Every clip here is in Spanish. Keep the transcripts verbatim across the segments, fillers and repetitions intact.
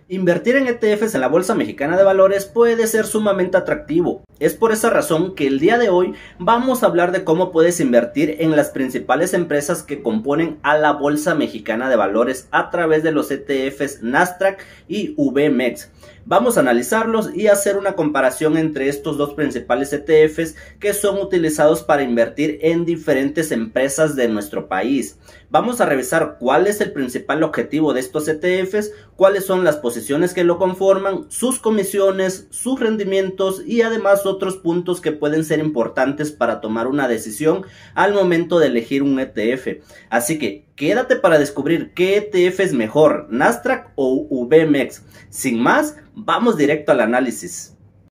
Invertir en E T Fs en la Bolsa Mexicana de Valores puede ser sumamente atractivo. Es por esa razón que el día de hoy vamos a hablar de cómo puedes invertir en las principales empresas que componen a la Bolsa Mexicana de Valores a través de los E T Fs Nasdaq y V M E X. Vamos a analizarlos y hacer una comparación entre estos dos principales E T Fs que son utilizados para invertir en diferentes empresas de nuestro país. Vamos a revisar cuál es el principal objetivo de estos E T Fs, cuáles son las posiciones que lo conforman, sus comisiones, sus rendimientos y además otros puntos que pueden ser importantes para tomar una decisión al momento de elegir un E T F. Así que quédate para descubrir qué E T F es mejor, Nasdaq o V M E X. Sin más, vamos directo al análisis.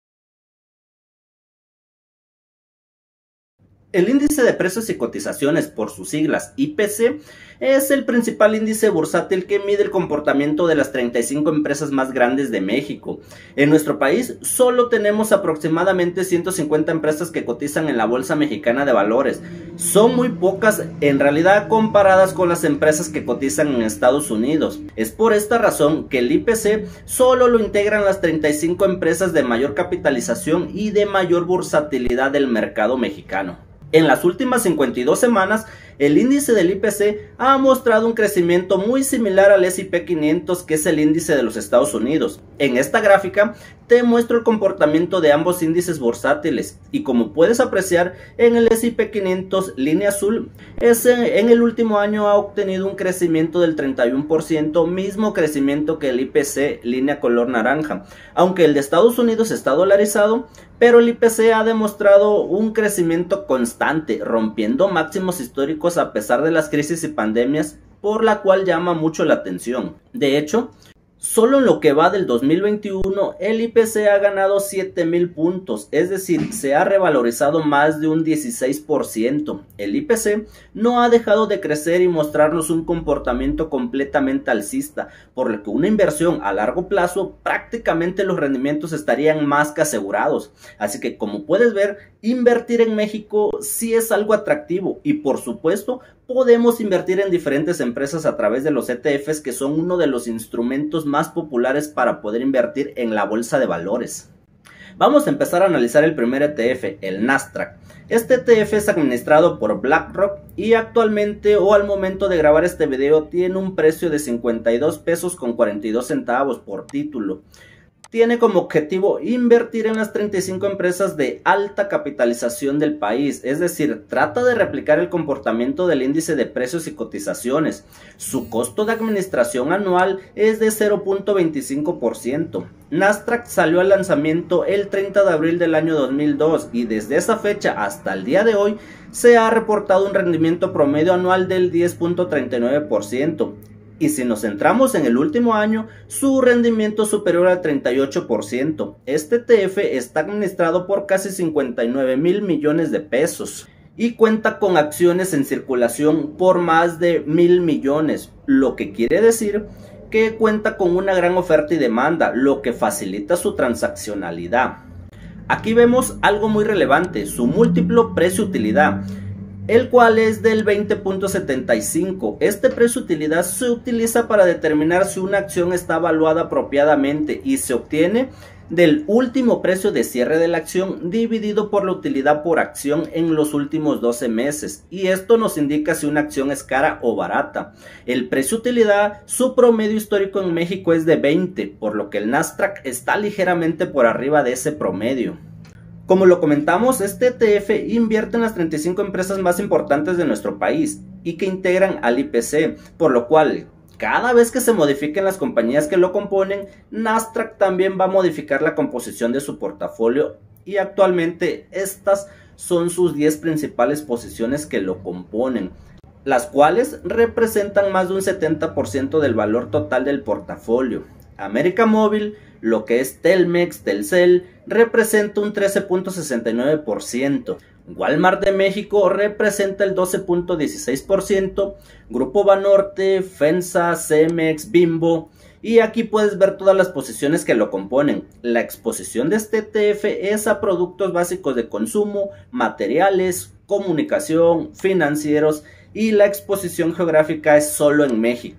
El índice de precios y cotizaciones, por sus siglas I P C, es el principal índice bursátil que mide el comportamiento de las treinta y cinco empresas más grandes de México. En nuestro país solo tenemos aproximadamente ciento cincuenta empresas que cotizan en la Bolsa Mexicana de Valores. Son muy pocas en realidad comparadas con las empresas que cotizan en Estados Unidos. Es por esta razón que el I P C solo lo integran las treinta y cinco empresas de mayor capitalización y de mayor bursatilidad del mercado mexicano. En las últimas cincuenta y dos semanas, el índice del I P C ha mostrado un crecimiento muy similar al S y P quinientos, que es el índice de los Estados Unidos. En esta gráfica te muestro el comportamiento de ambos índices bursátiles y como puedes apreciar, en el S y P quinientos línea azul, ese en el último año ha obtenido un crecimiento del treinta y uno por ciento, mismo crecimiento que el I P C línea color naranja. Aunque el de Estados Unidos está dolarizado, pero el I P C ha demostrado un crecimiento constante, rompiendo máximos históricos a pesar de las crisis y pandemias, por la cual llama mucho la atención. De hecho, solo en lo que va del dos mil veintiuno, el I P C ha ganado siete mil puntos, es decir, se ha revalorizado más de un dieciséis por ciento. El I P C no ha dejado de crecer y mostrarnos un comportamiento completamente alcista, por lo que una inversión a largo plazo, prácticamente los rendimientos estarían más que asegurados. Así que, como puedes ver, invertir en México sí es algo atractivo y, por supuesto, podemos invertir en diferentes empresas a través de los E T Fs, que son uno de los instrumentos más populares para poder invertir en la bolsa de valores. Vamos a empezar a analizar el primer E T F, el Nasdaq. Este E T F es administrado por BlackRock y actualmente o al momento de grabar este video tiene un precio de cincuenta y dos pesos con cuarenta y dos centavos por título. Tiene como objetivo invertir en las treinta y cinco empresas de alta capitalización del país, es decir, trata de replicar el comportamiento del índice de precios y cotizaciones. Su costo de administración anual es de cero punto veinticinco por ciento. Nasdaq salió al lanzamiento el treinta de abril del año dos mil dos y desde esa fecha hasta el día de hoy se ha reportado un rendimiento promedio anual del diez punto treinta y nueve por ciento. Y si nos centramos en el último año, su rendimiento es superior al treinta y ocho por ciento. Este E T F está administrado por casi cincuenta y nueve mil millones de pesos y cuenta con acciones en circulación por más de mil millones, lo que quiere decir que cuenta con una gran oferta y demanda, lo que facilita su transaccionalidad. Aquí vemos algo muy relevante, su múltiplo precio-utilidad, el cual es del veinte punto setenta y cinco. Este precio-utilidad se utiliza para determinar si una acción está valuada apropiadamente y se obtiene del último precio de cierre de la acción dividido por la utilidad por acción en los últimos doce meses, y esto nos indica si una acción es cara o barata. El precio-utilidad, su promedio histórico en México es de veinte, por lo que el Nasdaq está ligeramente por arriba de ese promedio. Como lo comentamos, este E T F invierte en las treinta y cinco empresas más importantes de nuestro país y que integran al I P C, por lo cual cada vez que se modifiquen las compañías que lo componen, Nasdaq también va a modificar la composición de su portafolio y actualmente estas son sus diez principales posiciones que lo componen, las cuales representan más de un setenta por ciento del valor total del portafolio. América Móvil, lo que es Telmex, Telcel, representa un trece punto sesenta y nueve por ciento. Walmart de México representa el doce punto dieciséis por ciento. Grupo Banorte, FEMSA, Cemex, Bimbo. Y aquí puedes ver todas las posiciones que lo componen. La exposición de este E T F es a productos básicos de consumo, materiales, comunicación, financieros, y la exposición geográfica es solo en México.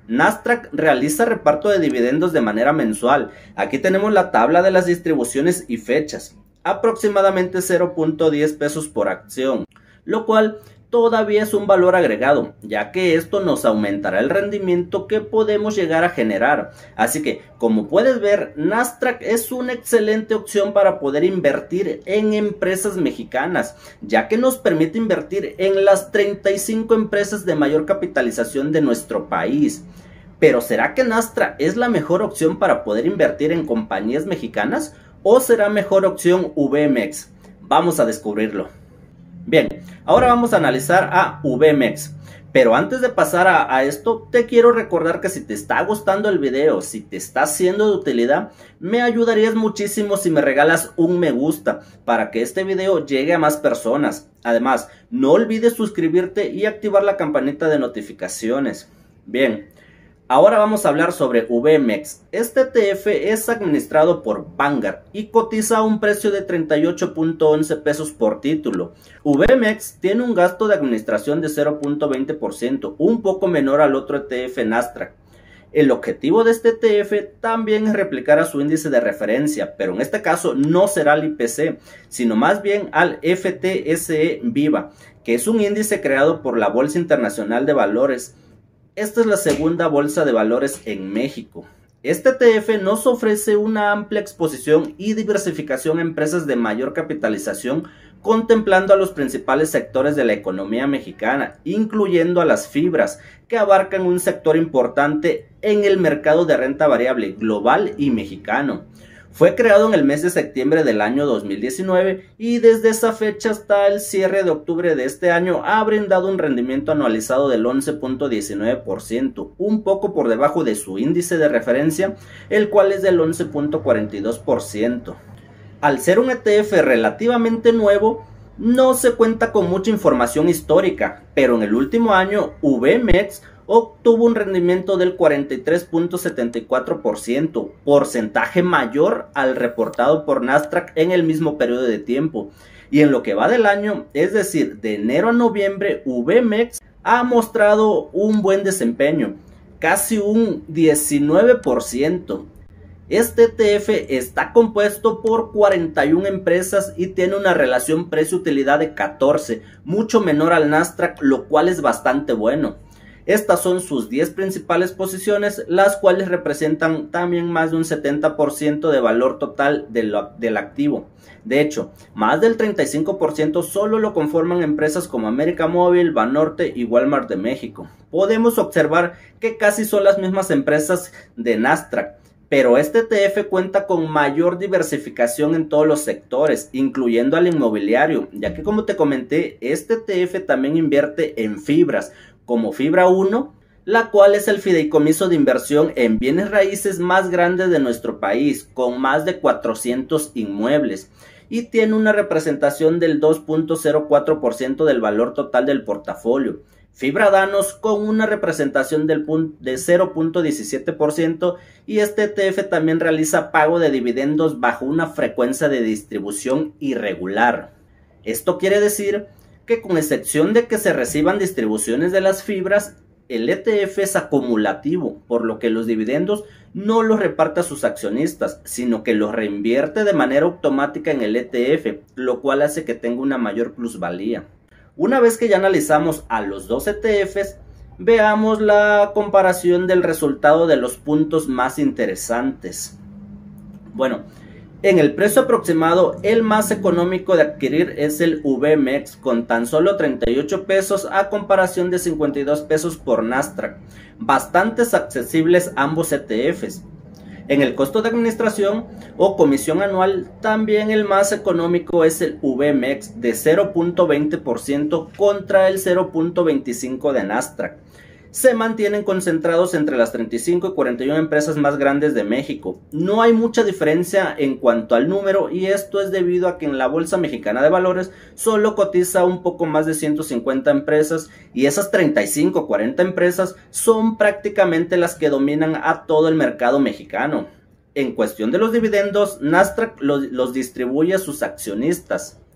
Nasdaq realiza reparto de dividendos de manera mensual. Aquí tenemos la tabla de las distribuciones y fechas. Aproximadamente cero punto diez pesos por acción, lo cual todavía es un valor agregado, ya que esto nos aumentará el rendimiento que podemos llegar a generar. Así que, como puedes ver, Nasdaq es una excelente opción para poder invertir en empresas mexicanas, ya que nos permite invertir en las treinta y cinco empresas de mayor capitalización de nuestro país. Pero ¿será que Nasdaq es la mejor opción para poder invertir en compañías mexicanas? ¿O será mejor opción V M E X? Vamos a descubrirlo. Bien, ahora vamos a analizar a V M E X, pero antes de pasar a, a esto, te quiero recordar que si te está gustando el video, si te está siendo de utilidad, me ayudarías muchísimo si me regalas un me gusta para que este video llegue a más personas. Además, no olvides suscribirte y activar la campanita de notificaciones. Bien, ahora vamos a hablar sobre V M E X. Este E T F es administrado por Vanguard y cotiza a un precio de treinta y ocho punto once pesos por título. V M E X tiene un gasto de administración de cero punto veinte por ciento, un poco menor al otro E T F Nasdaq. El objetivo de este E T F también es replicar a su índice de referencia, pero en este caso no será al I P C, sino más bien al F T S E Viva, que es un índice creado por la Bolsa Internacional de Valores. Esta es la segunda bolsa de valores en México. Este E T F nos ofrece una amplia exposición y diversificación a empresas de mayor capitalización, contemplando a los principales sectores de la economía mexicana, incluyendo a las fibras, que abarcan un sector importante en el mercado de renta variable global y mexicano. Fue creado en el mes de septiembre del año dos mil diecinueve y desde esa fecha hasta el cierre de octubre de este año ha brindado un rendimiento anualizado del once punto diecinueve por ciento, un poco por debajo de su índice de referencia, el cual es del once punto cuarenta y dos por ciento. Al ser un E T F relativamente nuevo, no se cuenta con mucha información histórica, pero en el último año V M E X obtuvo un rendimiento del cuarenta y tres punto setenta y cuatro por ciento, porcentaje mayor al reportado por Nasdaq en el mismo periodo de tiempo. Y en lo que va del año, es decir, de enero a noviembre, V M E X ha mostrado un buen desempeño, casi un diecinueve por ciento. Este E T F está compuesto por cuarenta y una empresas y tiene una relación precio-utilidad de catorce, mucho menor al Nasdaq, lo cual es bastante bueno. Estas son sus diez principales posiciones, las cuales representan también más de un setenta por ciento de valor total de lo, del activo. De hecho, más del treinta y cinco por ciento solo lo conforman empresas como América Móvil, Banorte y Walmart de México. Podemos observar que casi son las mismas empresas de Nasdaq, pero este E T F cuenta con mayor diversificación en todos los sectores, incluyendo al inmobiliario, ya que como te comenté, este E T F también invierte en fibras, como Fibra uno, la cual es el fideicomiso de inversión en bienes raíces más grande de nuestro país, con más de cuatrocientos inmuebles, y tiene una representación del dos punto cero cuatro por ciento del valor total del portafolio. Fibra Danos con una representación del de cero punto diecisiete por ciento, y este E T F también realiza pago de dividendos bajo una frecuencia de distribución irregular. Esto quiere decir que con excepción de que se reciban distribuciones de las fibras, el E T F es acumulativo, por lo que los dividendos no los reparte a sus accionistas, sino que los reinvierte de manera automática en el E T F, lo cual hace que tenga una mayor plusvalía. Una vez que ya analizamos a los dos E T Fs, veamos la comparación del resultado de los puntos más interesantes. Bueno, en el precio aproximado, el más económico de adquirir es el V M E X con tan solo treinta y ocho pesos a comparación de cincuenta y dos pesos por Nasdaq. Bastantes accesibles ambos E T Fs. En el costo de administración o comisión anual, también el más económico es el V M E X de cero punto veinte por ciento contra el cero punto veinticinco por ciento de Nasdaq. Se mantienen concentrados entre las treinta y cinco y cuarenta y una empresas más grandes de México. No hay mucha diferencia en cuanto al número, y esto es debido a que en la Bolsa Mexicana de Valores solo cotiza un poco más de ciento cincuenta empresas, y esas treinta y cinco o cuarenta empresas son prácticamente las que dominan a todo el mercado mexicano. En cuestión de los dividendos, Nasdaq los, los distribuye a sus accionistas.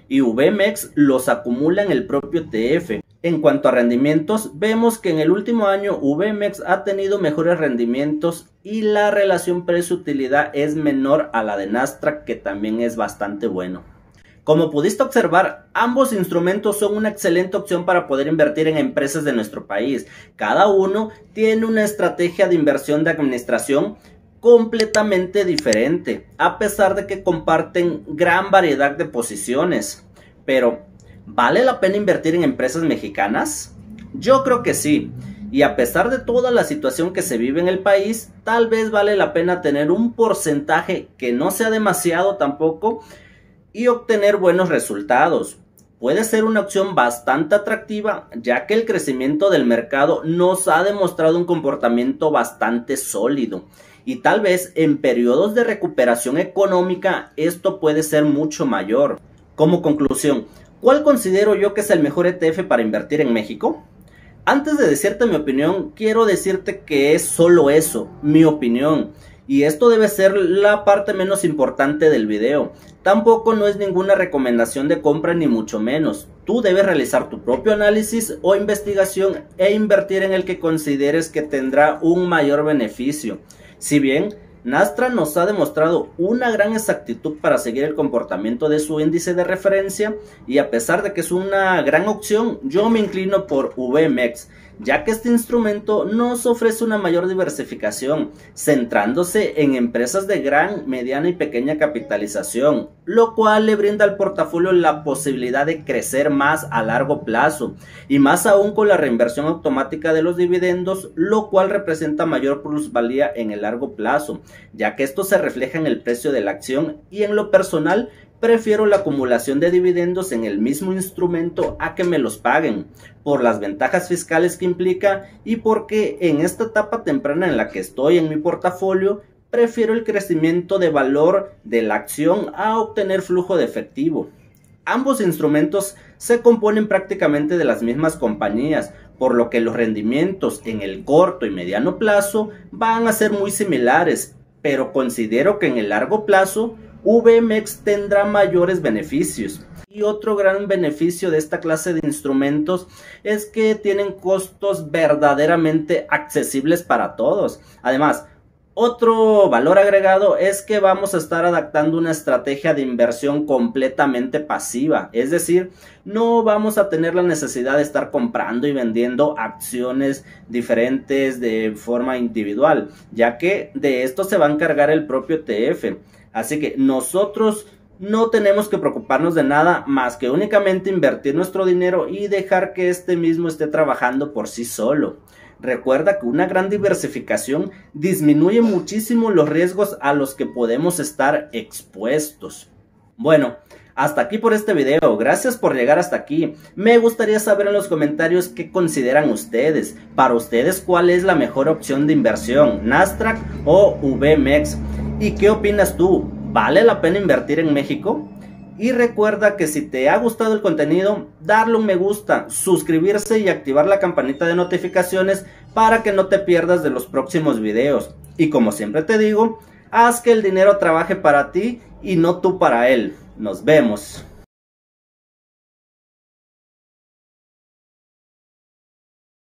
y V M E X los acumula en el propio E T F. En cuanto a rendimientos, vemos que en el último año V M E X ha tenido mejores rendimientos y la relación precio-utilidad es menor a la de Nasdaq, que también es bastante bueno. Como pudiste observar, ambos instrumentos son una excelente opción para poder invertir en empresas de nuestro país. Cada uno tiene una estrategia de inversión de administración completamente diferente, a pesar de que comparten gran variedad de posiciones. Pero, ¿vale la pena invertir en empresas mexicanas? Yo creo que sí. Y a pesar de toda la situación que se vive en el país, tal vez vale la pena tener un porcentaje que no sea demasiado tampoco y obtener buenos resultados. Puede ser una opción bastante atractiva, ya que el crecimiento del mercado nos ha demostrado un comportamiento bastante sólido. Y tal vez en periodos de recuperación económica esto puede ser mucho mayor. Como conclusión, ¿cuál considero yo que es el mejor E T F para invertir en México? Antes de decirte mi opinión, quiero decirte que es solo eso, mi opinión. Y esto debe ser la parte menos importante del video. Tampoco no es ninguna recomendación de compra ni mucho menos. Tú debes realizar tu propio análisis o investigación e invertir en el que consideres que tendrá un mayor beneficio. Si bien Nasdaq nos ha demostrado una gran exactitud para seguir el comportamiento de su índice de referencia, y a pesar de que es una gran opción, yo me inclino por V M E X, ya que este instrumento nos ofrece una mayor diversificación, centrándose en empresas de gran, mediana y pequeña capitalización, lo cual le brinda al portafolio la posibilidad de crecer más a largo plazo, y más aún con la reinversión automática de los dividendos, lo cual representa mayor plusvalía en el largo plazo, ya que esto se refleja en el precio de la acción. Y en lo personal, prefiero la acumulación de dividendos en el mismo instrumento a que me los paguen, por las ventajas fiscales que implica y porque en esta etapa temprana en la que estoy en mi portafolio, prefiero el crecimiento de valor de la acción a obtener flujo de efectivo. Ambos instrumentos se componen prácticamente de las mismas compañías, por lo que los rendimientos en el corto y mediano plazo van a ser muy similares, pero considero que en el largo plazo V M E X tendrá mayores beneficios. Y otro gran beneficio de esta clase de instrumentos es que tienen costos verdaderamente accesibles para todos. Además, otro valor agregado es que vamos a estar adaptando una estrategia de inversión completamente pasiva, es decir, no vamos a tener la necesidad de estar comprando y vendiendo acciones diferentes de forma individual, ya que de esto se va a encargar el propio E T F. Así que nosotros no tenemos que preocuparnos de nada más que únicamente invertir nuestro dinero y dejar que este mismo esté trabajando por sí solo. Recuerda que una gran diversificación disminuye muchísimo los riesgos a los que podemos estar expuestos. Bueno, hasta aquí por este video. Gracias por llegar hasta aquí. Me gustaría saber en los comentarios qué consideran ustedes. Para ustedes, ¿cuál es la mejor opción de inversión? ¿Nasdaq o V M E X? ¿Y qué opinas tú? ¿Vale la pena invertir en México? Y recuerda que si te ha gustado el contenido, darle un me gusta, suscribirse y activar la campanita de notificaciones para que no te pierdas de los próximos videos. Y como siempre te digo, haz que el dinero trabaje para ti y no tú para él. Nos vemos.